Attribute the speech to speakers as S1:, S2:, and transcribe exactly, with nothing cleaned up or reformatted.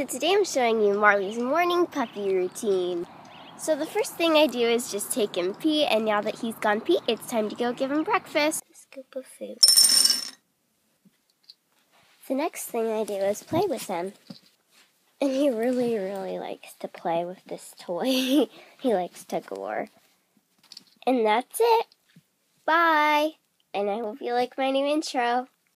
S1: so today I'm showing you Marley's morning puppy routine. So the first thing I do is just take him pee, and now that he's gone pee, it's time to go give him breakfast. A scoop of food. The next thing I do is play with him. And he really, really likes to play with this toy. He likes to gore. And that's it. Bye. And I hope you like my new intro.